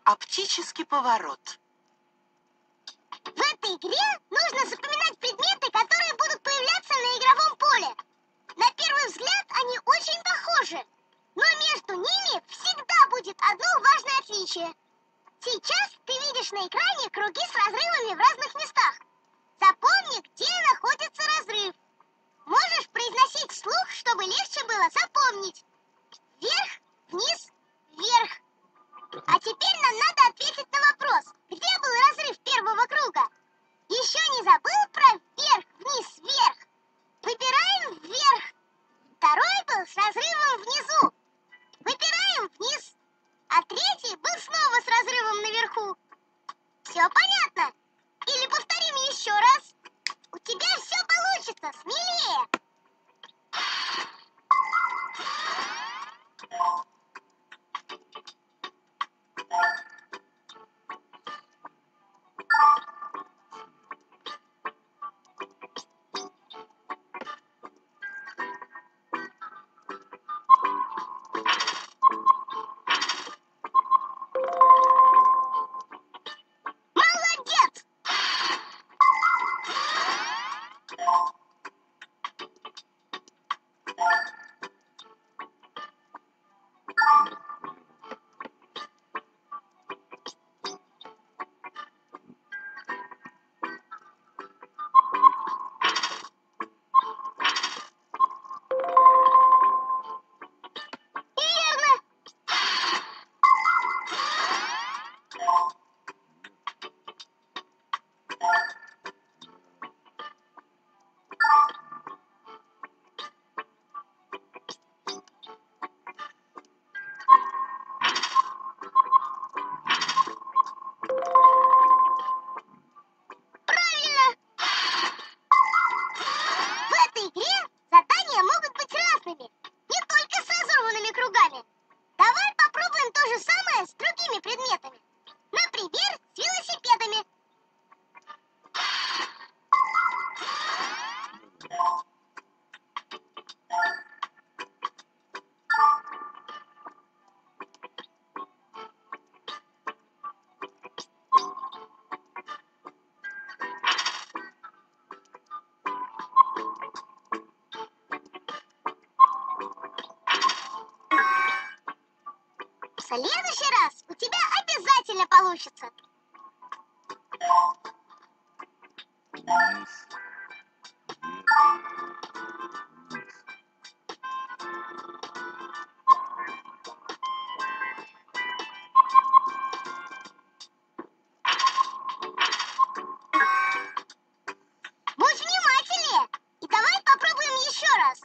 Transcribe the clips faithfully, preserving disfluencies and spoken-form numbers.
Оптический поворот. В этой игре нужно запоминать предметы, которые будут появляться на игровом поле. На первый взгляд они очень похожи, но между ними всегда будет одно важное отличие. Сейчас ты видишь на экране круги с разрывами в разных местах. Запомни, где находится разрыв. Можешь произносить вслух, чтобы легче было запомнить. Вверх, вниз, вверх. А теперь нам надо ответить на вопрос, где был разрыв первого круга? Еще не забыл про вверх, вниз, вверх? Выбираем вверх. Второй был с разрывом внизу. Выбираем вниз. А третий был снова с разрывом наверху. Все понятно? Или повторим еще раз? У тебя все получится, смелее. Молодец! Верно! Правильно! В этой игре задания могут быть разными, не только с разорванными кругами. Давай попробуем то же самое с другими предметами. Например, с велосипедами. В следующий раз у тебя обязательно получится. Будь внимательнее и давай попробуем еще раз.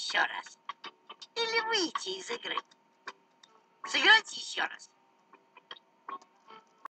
еще раз. Или выйти из игры. Сыграть еще раз.